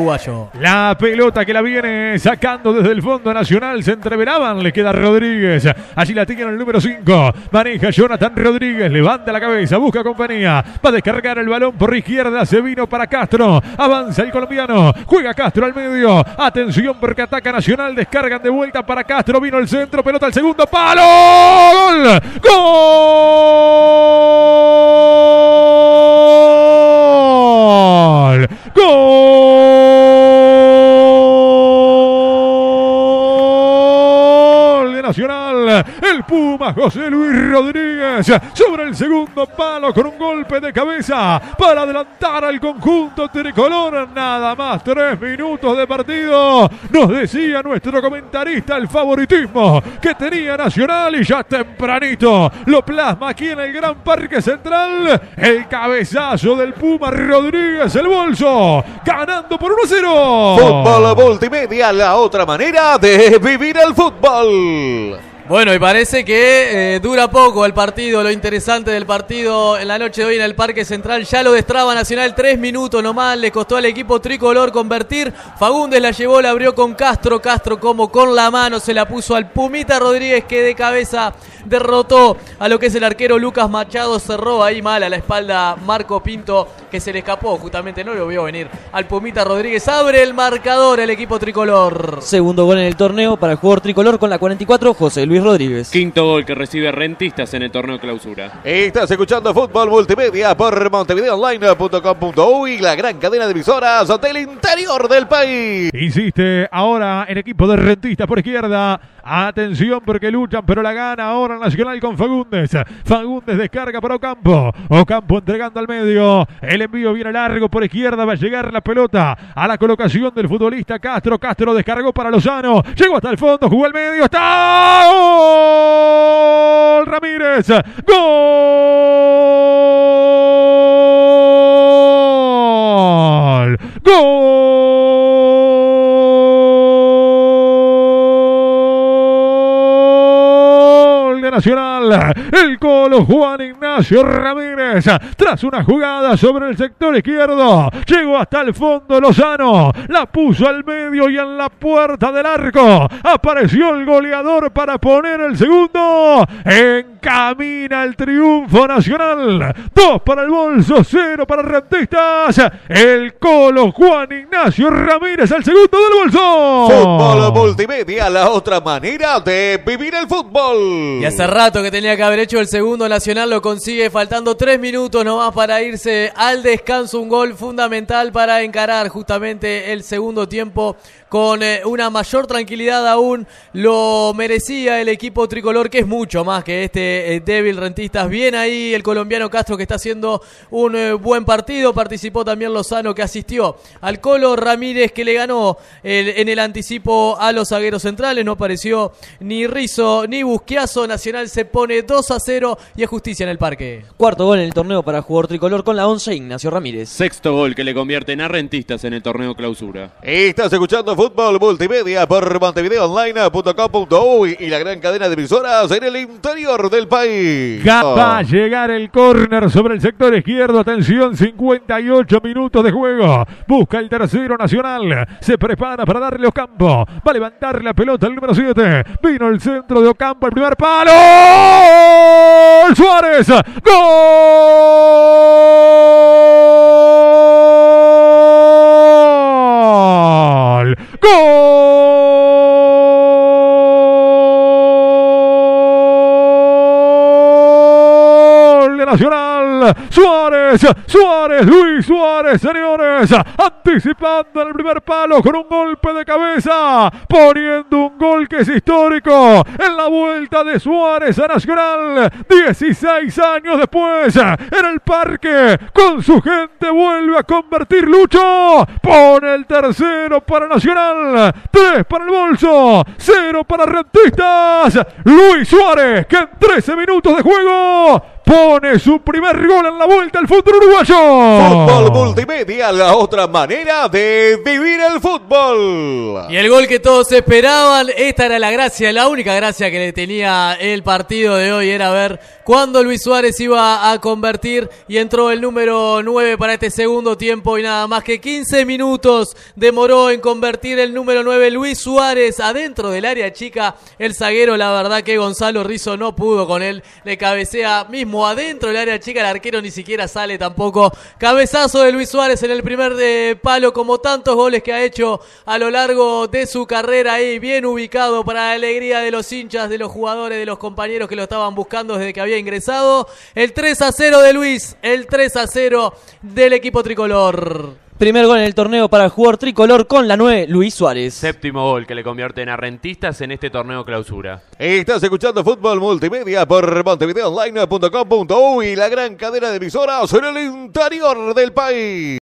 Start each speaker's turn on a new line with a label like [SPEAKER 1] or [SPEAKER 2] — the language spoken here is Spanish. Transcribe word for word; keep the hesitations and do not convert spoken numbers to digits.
[SPEAKER 1] La pelota que la viene sacando desde el fondo Nacional, se entreveraban, le queda Rodríguez, allí la tiene el número cinco, maneja Jonathan Rodríguez, levanta la cabeza, busca compañía, va a descargar el balón por izquierda, se vino para Castro, avanza el colombiano, juega Castro al medio, atención porque ataca Nacional, descargan de vuelta para Castro, vino el centro, pelota al segundo palo, gol, gol, gol. Nacional, el Puma José Luis Rodríguez sobre el segundo palo con un golpe de cabeza para adelantar al conjunto tricolor. Nada más tres minutos de partido. Nos decía nuestro comentarista el favoritismo que tenía Nacional y ya tempranito lo plasma aquí en el Gran Parque Central. El cabezazo del Puma Rodríguez, el bolso, ganando por uno a cero.
[SPEAKER 2] Fútbol multimedia, la otra manera de vivir el fútbol.
[SPEAKER 3] Bueno, y parece que eh, dura poco el partido, lo interesante del partido en la noche de hoy en el Parque Central. Ya lo destraba Nacional, tres minutos nomás, le costó al equipo tricolor convertir. Fagundes la llevó, la abrió con Castro, Castro como con la mano se la puso al Pumita Rodríguez, que de cabeza derrotó a lo que es el arquero Lucas Machado, cerró ahí mal a la espalda Marco Pinto, que se le escapó, justamente no lo vio venir al Pumita Rodríguez. Abre el marcador el equipo tricolor.
[SPEAKER 4] Segundo gol en el torneo para el jugador tricolor con la cuarenta y cuatro, José Luis Rodríguez.
[SPEAKER 5] Quinto gol que recibe Rentistas en el torneo clausura.
[SPEAKER 2] Estás escuchando Fútbol Multimedia por montevideo online punto com punto uy, la gran cadena de emisoras del interior del país.
[SPEAKER 1] Insiste ahora el equipo de Rentistas por izquierda. Atención porque luchan, pero la gana ahora Nacional con Fagundes. Fagundes descarga para Ocampo. Ocampo entregando al medio. El envío viene largo por izquierda. Va a llegar la pelota a la colocación del futbolista Castro. Castro descargó para Lozano. Llegó hasta el fondo, jugó al medio. ¡Está! ¡Gol! Ramírez. ¡Gol! ¡Gol! Nacional, el Colo Juan Ignacio Ramírez, tras una jugada sobre el sector izquierdo, llegó hasta el fondo Lozano, la puso al medio y en la puerta del arco apareció el goleador para poner el segundo. Encamina el triunfo Nacional, dos para el bolso, cero para Rentistas. El Colo Juan Ignacio Ramírez, el segundo del bolso.
[SPEAKER 2] Fútbol multimedia, la otra manera de vivir el fútbol.
[SPEAKER 3] Y hace rato que tenía que haber hecho el segundo Nacional, lo consigue faltando tres minutos nomás para irse al descanso. Un gol fundamental para encarar justamente el segundo tiempo con eh, una mayor tranquilidad aún. Lo merecía el equipo tricolor, que es mucho más que este eh, débil Rentistas. Bien ahí el colombiano Castro, que está haciendo un eh, buen partido. Participó también Lozano, que asistió al Colo. Ramírez, que le ganó el, en el anticipo a los zagueros centrales. No apareció ni Rizzo ni Busquiazo. Nacional se pone dos a cero y es justicia en el parque.
[SPEAKER 4] Cuarto gol en el torneo para el jugador tricolor con la once, Ignacio Ramírez.
[SPEAKER 5] Sexto gol que le convierte en a Rentistas en el torneo clausura.
[SPEAKER 2] Estás escuchando Fútbol Multimedia por montevideo online punto com punto uy y la gran cadena de emisoras en el interior del país.
[SPEAKER 1] Va a llegar el córner sobre el sector izquierdo. Atención, cincuenta y ocho minutos de juego. Busca el tercero Nacional. Se prepara para darle Ocampo. Va a levantar la pelota el número siete. Vino el centro de Ocampo, el primer palo. ¡Gol! Suárez. ¡Gol! ¡Gol! De Nacional. Suárez, Suárez, Luis Suárez, señores, anticipando en el primer palo con un golpe de cabeza, poniendo un gol que es histórico en la vuelta de Suárez a Nacional, dieciséis años después, en el parque, con su gente vuelve a convertir Lucho, pone el tercero para Nacional, tres para el bolso, cero para Rentistas, Luis Suárez, que en trece minutos de juego pone su primer gol en la vuelta al fútbol uruguayo.
[SPEAKER 2] Fútbol multimedia, la otra manera de vivir el fútbol.
[SPEAKER 3] Y el gol que todos esperaban, esta era la gracia, la única gracia que le tenía el partido de hoy, era ver cuando Luis Suárez iba a convertir y entró el número nueve para este segundo tiempo y nada más que quince minutos demoró en convertir el número nueve Luis Suárez adentro del área chica. El zaguero, la verdad que Gonzalo Rizzo no pudo con él, le cabecea mismo adentro del área chica, el arquero ni siquiera sale tampoco. Cabezazo de Luis Suárez en el primer de palo, como tantos goles que ha hecho a lo largo de su carrera, ahí bien ubicado para la alegría de los hinchas, de los jugadores, de los compañeros que lo estaban buscando desde que había ingresado. El tres a cero de Luis, el tres a cero del equipo tricolor.
[SPEAKER 4] Primer gol en el torneo para el jugador tricolor con la nueve, Luis Suárez.
[SPEAKER 5] Séptimo gol que le convierte en a Rentistas en este torneo clausura.
[SPEAKER 2] Estás escuchando Fútbol Multimedia por Montevideo Online punto com punto uy y la gran cadena de emisoras en el interior del país.